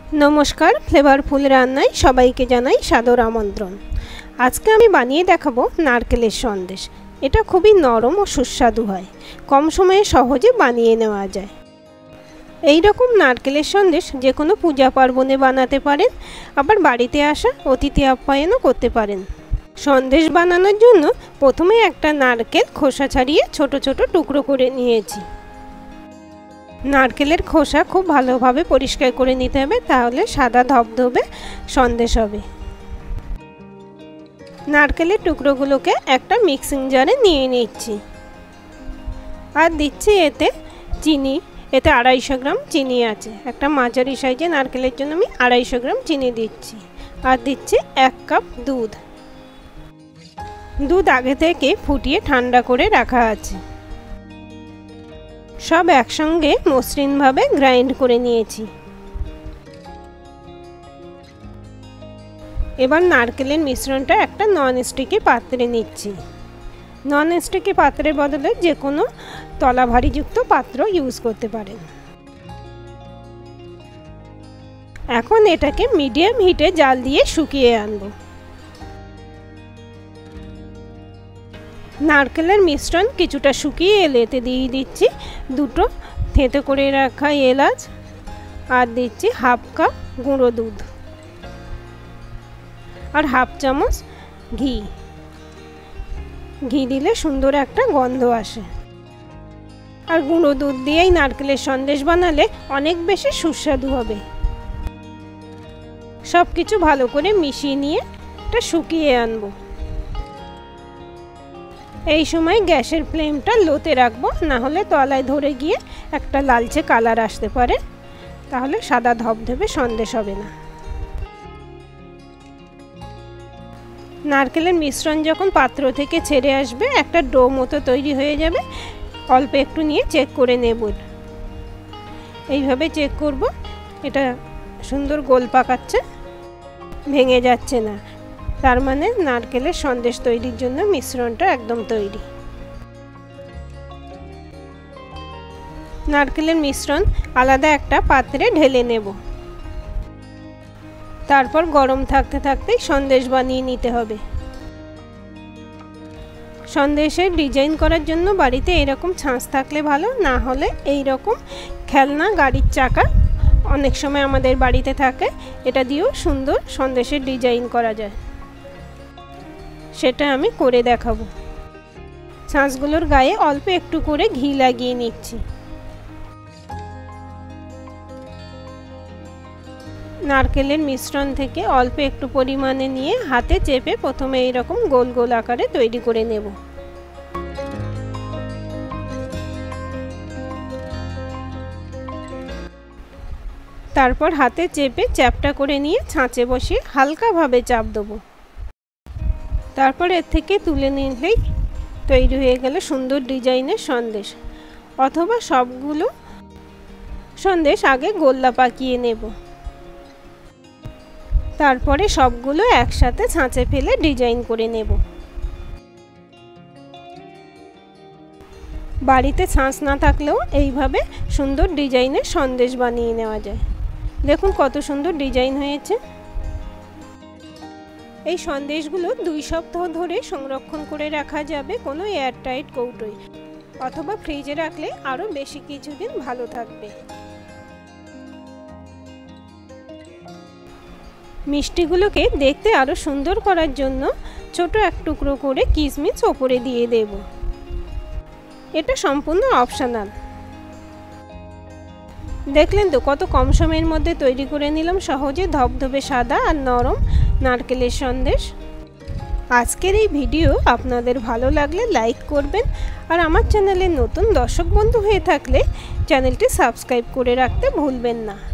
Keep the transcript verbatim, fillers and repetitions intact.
नमस्कार फ्लेवरफुल रान्नाय सबाइके जानाई सादर आमंत्रण। आज के आमी बानिये देखाबो नारकेलेर सन्देश। एटा खूबई नरम और सुस्वादु हय, कम समये सहजे बानिये नेওয়া যায়। এই রকম নারকেলের সন্দেশ যে কোনো পূজা পার্বণে বানাতে পারেন, আবার বাড়িতে আসা অতিথি আপ্যায়নও করতে পারেন। সন্দেশ বানানোর জন্য প্রথমে একটা নারকেল খোসা ছাড়িয়ে ছোট ছোট টুকরো করে নিয়েছি। নারকেলের খোসা খুব ভালোভাবে পরিষ্কার করে নিতে হবে, তাহলে সাদা ধবধবে সন্দেশ হবে। নারকেলের টুকরোগুলোকে একটা মিক্সিং জারে নিয়ে নিচ্ছি আর দিচ্ছি এতে চিনি। এতে আড়াইশো গ্রাম চিনি আছে। একটা মাঝারি সাইজের নারকেলের জন্য আমি আড়াইশো গ্রাম চিনি দিচ্ছি আর দিচ্ছি এক কাপ দুধ। দুধ আগে থেকে ফুটিয়ে ঠান্ডা করে রাখা আছে। সব একসঙ্গে মসৃণভাবে গ্রাইন্ড করে নিয়েছি। এবার নারকেলের মিশ্রণটা একটা নন স্টিকি পাত্রে নিচ্ছি। নন স্টিকি পাত্রের বদলে যে কোনো তলা ভারীযুক্ত পাত্র ইউজ করতে পারেন। এখন এটাকে মিডিয়াম হিটে জাল দিয়ে শুকিয়ে আনব। নারকেলের মিশ্রণ কিছুটা শুকিয়ে এলে এতে দিয়ে দিচ্ছি দুটো থেঁতো করে রাখা এলাচ আর দিচ্ছি হাফ কাপ গুঁড়ো দুধ আর হাফ চামচ ঘি। ঘি দিলে সুন্দর একটা গন্ধ আসে। আর গুঁড়ো দুধ দিয়েই নারকেলের সন্দেশ বানালে অনেক বেশি সুস্বাদু হবে। সব কিছু ভালো করে মিশিয়ে নিয়ে এটা শুকিয়ে আনব। এই সময় গ্যাসের ফ্লেমটা লোতে রাখবো, না হলে তলায় ধরে গিয়ে একটা লালচে কালার আসতে পারে, তাহলে সাদা ধবধবে সন্দেশ হবে না। নারকেলের মিশ্রণ যখন পাত্র থেকে ছেড়ে আসবে, একটা ডো মতো তৈরি হয়ে যাবে। অল্প একটু নিয়ে চেক করে নেব। এইভাবে চেক করব, এটা সুন্দর গোল পাকাচ্ছে, ভেঙে যাচ্ছে না, তার মানে নারকেলের সন্দেশ তৈরির জন্য মিশ্রণটা একদম তৈরি। নারকেলের মিশ্রণ আলাদা একটা পাত্রে ঢেলে নেব। তারপর গরম থাকতে থাকতেই সন্দেশ বানিয়ে নিতে হবে। সন্দেশের ডিজাইন করার জন্য বাড়িতে এরকম ছাঁচ থাকলে ভালো, না হলে এই রকম খেলনা গাড়ির চাকা অনেক সময় আমাদের বাড়িতে থাকে, এটা দিয়েও সুন্দর সন্দেশের ডিজাইন করা যায়। সেটা আমি করে দেখাবো। ছাঁচগুলোর গায়ে অল্প একটু করে ঘি লাগিয়ে নিচ্ছি। নারকেলের মিশ্রণ থেকে অল্প একটু পরিমাণে নিয়ে হাতে চেপে প্রথমে এইরকম গোল গোল আকারে তৈরি করে নেব। তারপর হাতে চেপে চ্যাপটা করে নিয়ে ছাঁচে বসিয়ে হালকাভাবে চাপ দেবো। তারপর এর থেকে তুলে নিলেই তৈরি হয়ে গেল সুন্দর ডিজাইনের সন্দেশ। অথবা সবগুলো সন্দেশ আগে গোল্লা পাকিয়ে নেব, তারপরে সবগুলো একসাথে ছাঁচে ফেলে ডিজাইন করে নেব। বাড়িতে ছাঁচ না থাকলেও এইভাবে সুন্দর ডিজাইনের সন্দেশ বানিয়ে নেওয়া যায়। দেখুন কত সুন্দর ডিজাইন হয়েছে। এই সন্দেশগুলো দুই সপ্তাহ ধরে সংরক্ষণ করে রাখা যাবে কোনো এয়ারটাইট কৌটোয়, অথবা ফ্রিজে রাখলে আরও বেশি কিছুদিন ভালো থাকবে। মিষ্টিগুলোকে দেখতে আরও সুন্দর করার জন্য ছোট এক টুকরো করে কিশমিশ ওপরে দিয়ে দেব। এটা সম্পূর্ণ অপশনাল। দেখলেন তো কত কম সময়ের মধ্যে তৈরি করে নিলাম সহজে ধবধবে সাদা আর নরম নারকেলের সন্দেশ। আজকের এই ভিডিও আপনাদের ভালো লাগলে লাইক করবেন, আর আমার চ্যানেলে নতুন দর্শক বন্ধু হয়ে থাকলে চ্যানেলটি সাবস্ক্রাইব করে রাখতে ভুলবেন না।